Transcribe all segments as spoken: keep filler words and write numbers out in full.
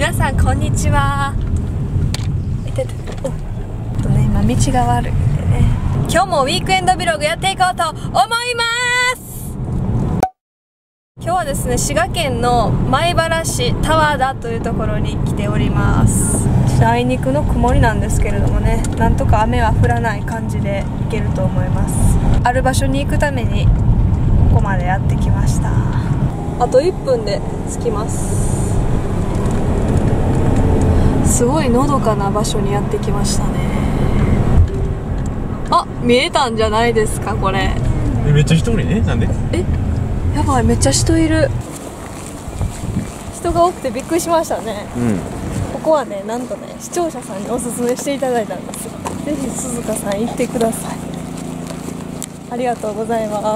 皆さんこんにちは。いてておっとね、今道が悪いんでね、今日もウィークエンドビログやっていこうと思います。今日はですね、滋賀県の米原市田和田というところに来ております。あいにくの曇りなんですけれどもね、なんとか雨は降らない感じで行けると思います。ある場所に行くためにここまでやってきました。あといっぷんで着きます。すごいのどかな場所にやってきましたね。あ、見えたんじゃないですかこれ。 え、めっちゃ人多いね。なんで？ え、やばい、めっちゃ人いる。人が多くてびっくりしましたね。 うん。 ここはね、なんとね、視聴者さんにおすすめしていただいたんですよ。ぜひ鈴鹿さん行ってください。ありがとうございます。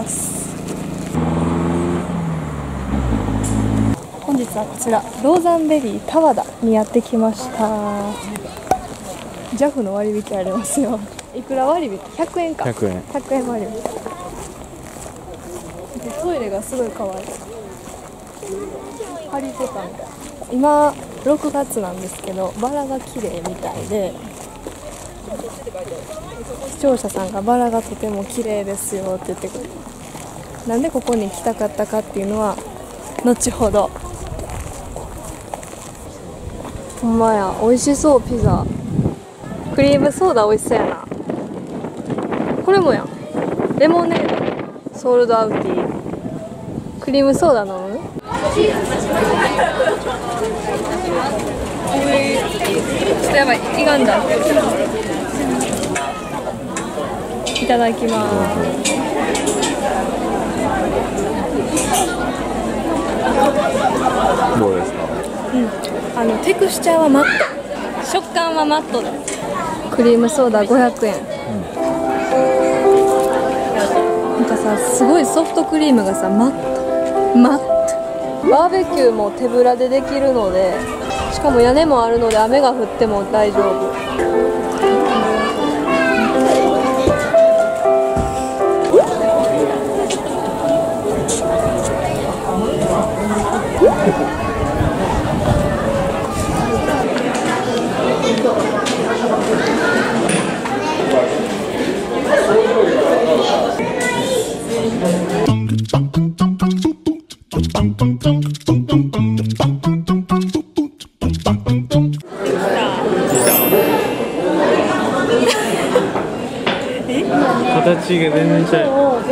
本日はこちらローザンベリー田和田にやってきました。 ジャフ の割引ありますよ。いくら割引？ひゃくえんか。 ひゃくえん。 ひゃくえん割引。トイレがすごい可愛い。ハリーポッターみたい。今ろくがつなんですけど、バラが綺麗みたいで、視聴者さんがバラがとても綺麗ですよって言ってくれる。なんでここに来たかったかっていうのは後ほど。ほんまや、美味しそう。ピザ、クリームソーダ美味しそうやな。これもやん、レモネードソールドアウティー。クリームソーダ飲む？ちょっとやばい、いがんだ。いただきます。 どうですか？ うん、あのテクスチャーはマット、食感はマットです。クリームソーダごひゃくえん、うん、なんかさ、すごいソフトクリームがさ、マットマット。バーベキューも手ぶらでできるので、しかも屋根もあるので雨が降っても大丈夫。 形が全然違う。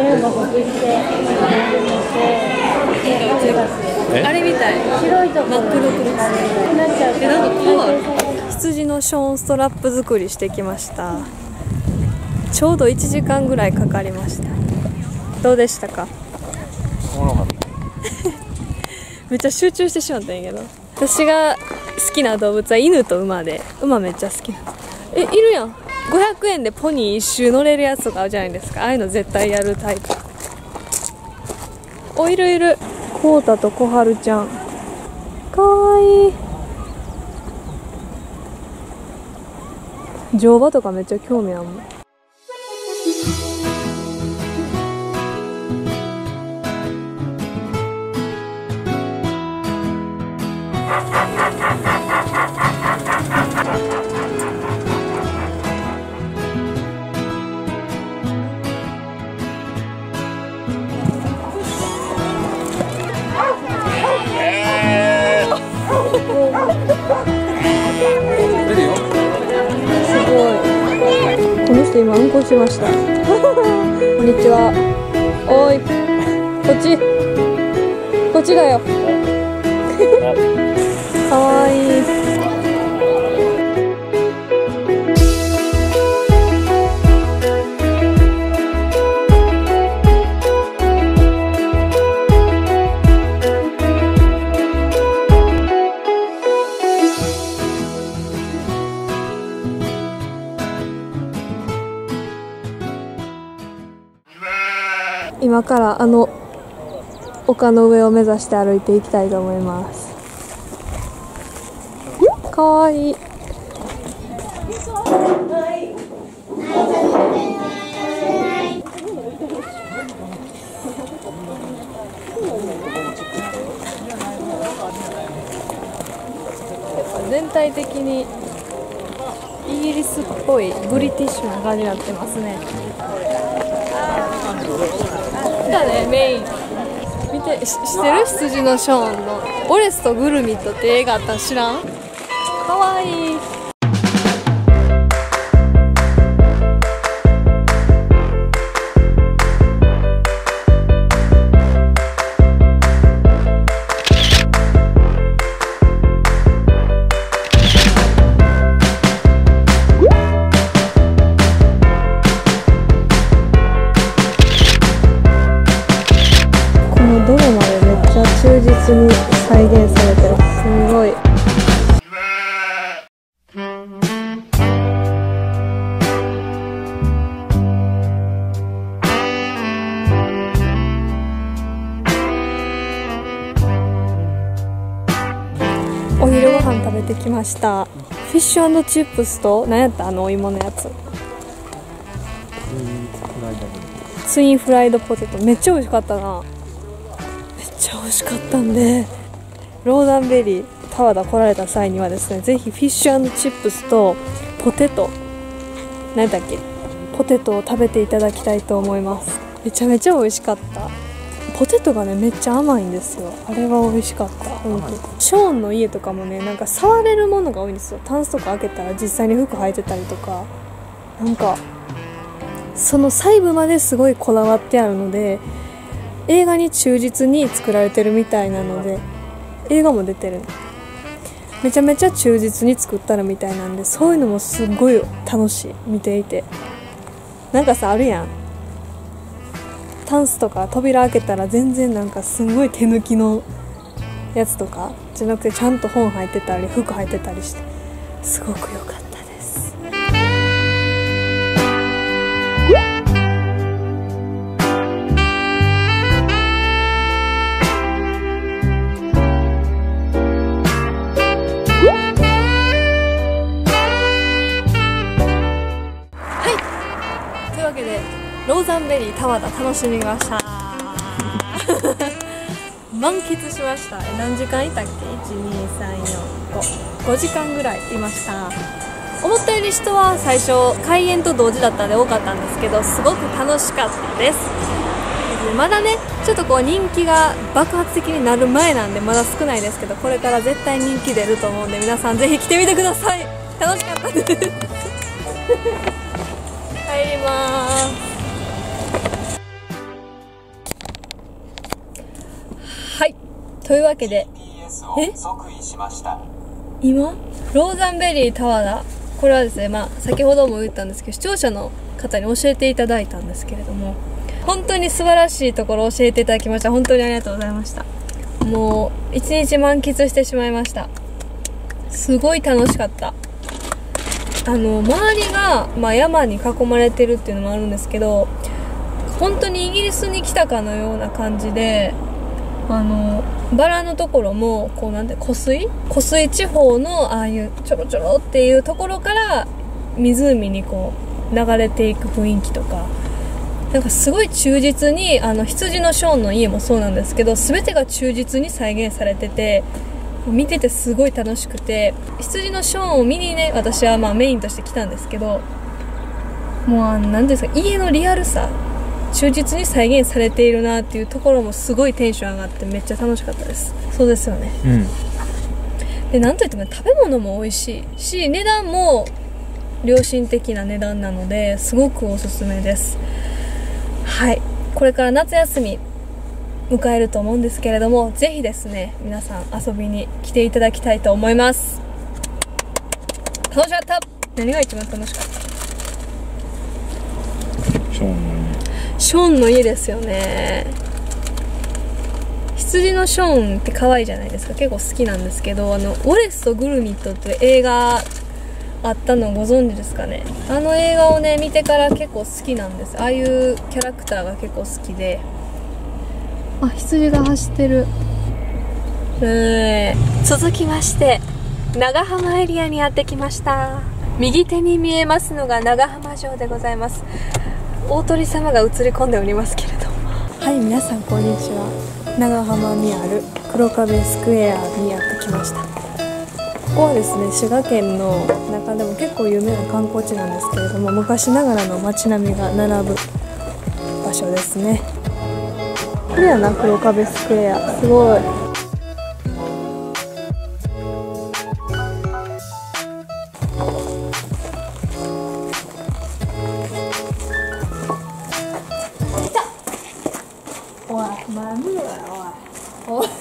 あれみたい。白いところ真っ黒くなっちゃう。え、なんかこうある。羊のショーンストラップ作りしてきました。ちょうどいちじかんぐらいかかりました。どうでしたか？めっちゃ集中してしまったんやけど、私が好きな動物は犬と馬で、馬めっちゃ好きなんです。え、いるやん。ごひゃくえんでポニー一周乗れるやつとかあるじゃないですか。ああいうの絶対やるタイプ。お、いるいる。コウタとコハルちゃん、かわいい。乗馬とかめっちゃ興味あるもん。今うんこしました。こんにちは。おーい、こっちこっちだよ。かわいい。今からあの丘の上を目指して歩いていきたいと思います。かわいい。 全体的にイギリスっぽいブリティッシュな感じになってますね。だね、メイン見て、し知ってる？羊のショーンの「オレスとグルミット」って映画あったの知らん？かわいい。忠実に再現されてる。すごい。お昼ご飯食べてきました。フィッシュ&チップスと何やった？あのお芋のやつ。ツインフライドポテトめっちゃ美味しかったな。めっちゃ美味しかったんで、ローザンベリー田和田来られた際にはですね、ぜひフィッシュ&チップスとポテト、何だっけ、ポテトを食べていただきたいと思います。めちゃめちゃ美味しかった。ポテトがねめっちゃ甘いんですよ。あれが美味しかった。本当。ショーンの家とかもね、なんか触れるものが多いんですよ。タンスとか開けたら実際に服履いてたりとか、なんかその細部まですごいこだわってあるので、映画に忠実に作られてるみたいなので、映画も出てる、めちゃめちゃ忠実に作ったらみたいなんで、そういうのもすごい楽しい、見ていて。なんかさ、あるやん、タンスとか扉開けたら全然なんかすごい手抜きのやつとかじゃなくて、ちゃんと本入ってたり服入ってたりして、すごく良かったです。ローザンベリー田和田楽しみました満喫しました。何時間いたっけ？いち、に、さん、よん、ご ごじかんぐらいいました。思ったより人は最初開演と同時だったんで多かったんですけど、すごく楽しかったです。まだねちょっとこう人気が爆発的になる前なんでまだ少ないですけど、これから絶対人気出ると思うんで、皆さんぜひ来てみてください。楽しかったです入りまーす。はい、というわけで、え今ローザンベリー田和田、これはですね、まあ先ほども言ったんですけど、視聴者の方に教えていただいたんですけれども、本当に素晴らしいところを教えていただきました。本当にありがとうございました。もう一日満喫してしまいました。すごい楽しかった。あの周りが、まあ、山に囲まれてるっていうのもあるんですけど、本当にイギリスに来たかのような感じで、あのバラのところもこうなんて湖水湖水地方のああいうちょろちょろっていうところから湖にこう流れていく雰囲気とか、なんかすごい忠実に、あの羊のショーンの家もそうなんですけど、全てが忠実に再現されてて、見ててすごい楽しくて、羊のショーンを見にね、私はまあメインとして来たんですけど、もうあのなんですか、家のリアルさ、忠実に再現されているなっていうところもすごいテンション上がってめっちゃ楽しかったです。そうですよね、うん、でなんといっても食べ物も美味しいし、値段も良心的な値段なのですごくおすすめです。はい、これから夏休み迎えると思うんですけれども、ぜひですね皆さん遊びに来ていただきたいと思います。楽しかった。何が一番楽しかった？ ショーンの家ショーンの家ですよね。羊のショーンって可愛いじゃないですか。結構好きなんですけど、あのウォレスとグルミットって映画あったのご存知ですかね。あの映画をね見てから結構好きなんです。ああいうキャラクターが結構好きで。あ、羊が走ってる。えー、続きまして長浜エリアにやってきました。右手に見えますのが長浜城でございます。大鳥様が映り込んでおりますけれども、はい、皆さんこんにちは。長浜にある黒壁スクエアにやってきました。 ここはですね、滋賀県の中でも結構有名な観光地なんですけれども、昔ながらの街並みが並ぶ場所ですね。これやな、黒壁スクエア、すごい。来た。おい、まむわ、おい。おい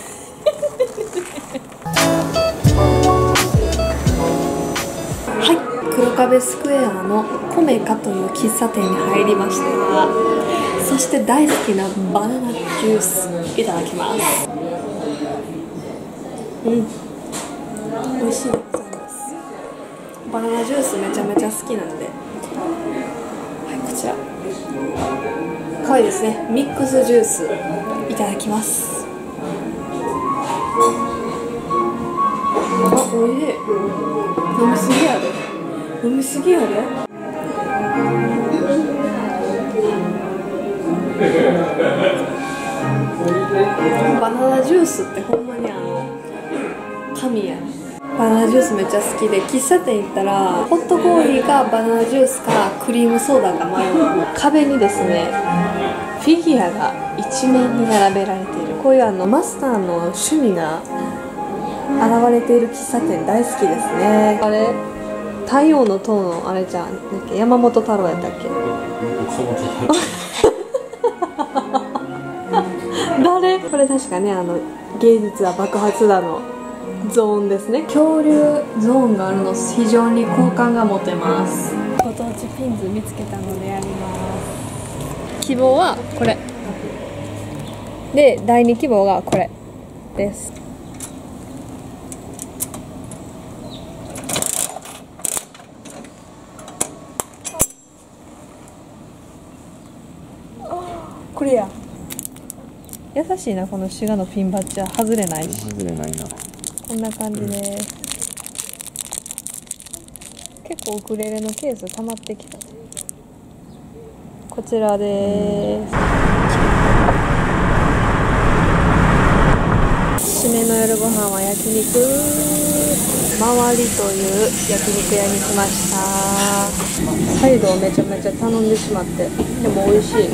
黒壁スクエアのコメカという喫茶店に入りました。そして大好きなバナナジュースいただきます。うん、美味しいでございます。バナナジュースめちゃめちゃ好きなんで、はい、こちら可愛いですね。ミックスジュースいただきます。あ、おいしい。飲みすぎやで。飲みすぎやで。バナナジュースってほんまにあの神や。バナナジュースめっちゃ好きで、喫茶店行ったらホットコーヒーかバナナジュースかクリームソーダが迷う。壁にですね、フィギュアが一面に並べられている。こういうあのマスターの趣味が現れている喫茶店大好きですね。あれ太陽の塔のあれじゃん、なんだっけ、山本太郎やったっけ。誰？これ確かね、あの芸術は爆発だのゾーンですね。恐竜ゾーンがあるの非常に好感が持てます。ご当地ピンズ見つけたのでやります。希望はこれで、だいに希望がこれです。これや。優しいな、この滋賀のピンバッジは外れないし。 外れないな。 こんな感じです。結構ウクレレのケース溜まってきた。こちらです。締めの夜ご飯は焼肉周りという焼肉屋に来ました。サイドをめちゃめちゃ頼んでしまって、でも美味しい。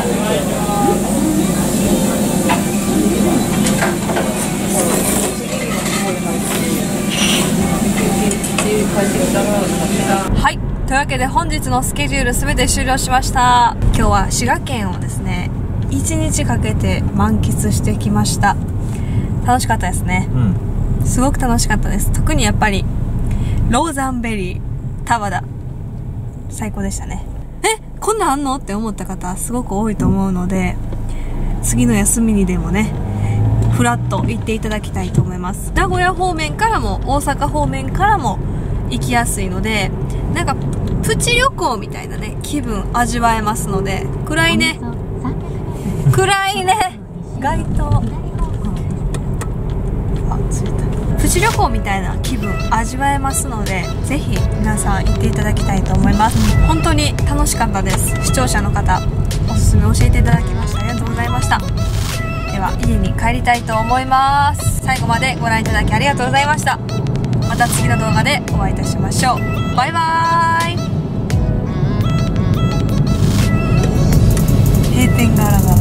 はい、というわけで本日のスケジュールすべて終了しました。今日は滋賀県をですねいちにちかけて満喫してきました。楽しかったですね、うん、すごく楽しかったです。特にやっぱりローザンベリー田和田最高でしたね。え、こんなんあんのって思った方すごく多いと思うので、次の休みにでもねフラッと行っていただきたいと思います。名古屋方面からも大阪方面からも行きやすいので、なんかプチ旅行みたいなね気分味わえますので、暗いね暗いね街灯、あ、ついた。プチ旅行みたいな気分味わえますので、ぜひ皆さん行っていただきたいと思います。本当に楽しかったです。視聴者の方おすすめ教えていただきました。ありがとうございました。では家に帰りたいと思います。最後までご覧いただきありがとうございました。また次の動画でお会いいたしましょう。バイバーイ。閉店ガラガラ。